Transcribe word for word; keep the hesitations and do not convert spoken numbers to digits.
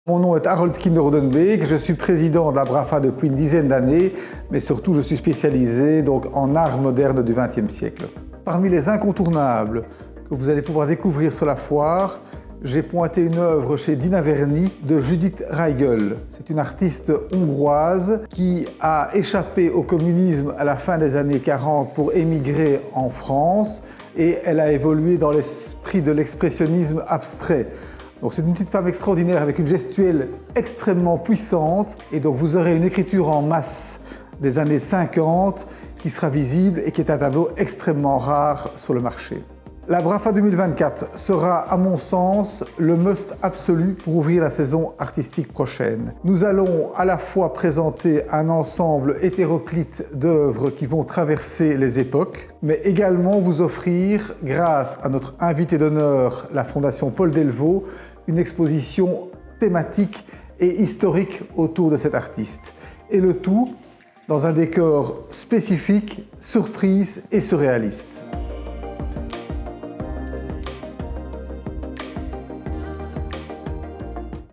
Mon nom est Harold Kinderhodenbeek, je suis président de la BRAFA depuis une dizaine d'années, mais surtout je suis spécialisé donc, en art moderne du vingtième siècle. Parmi les incontournables que vous allez pouvoir découvrir sur la foire, j'ai pointé une œuvre chez Dina Verny de Judith Reigl. C'est une artiste hongroise qui a échappé au communisme à la fin des années quarante pour émigrer en France et elle a évolué dans l'esprit de l'expressionnisme abstrait. Donc c'est une petite femme extraordinaire avec une gestuelle extrêmement puissante et donc vous aurez une écriture en masse des années cinquante qui sera visible et qui est un tableau extrêmement rare sur le marché. La BRAFA deux mille vingt-quatre sera, à mon sens, le must absolu pour ouvrir la saison artistique prochaine. Nous allons à la fois présenter un ensemble hétéroclite d'œuvres qui vont traverser les époques, mais également vous offrir, grâce à notre invité d'honneur, la Fondation Paul Delvaux, une exposition thématique et historique autour de cet artiste. Et le tout dans un décor spécifique, surprise et surréaliste.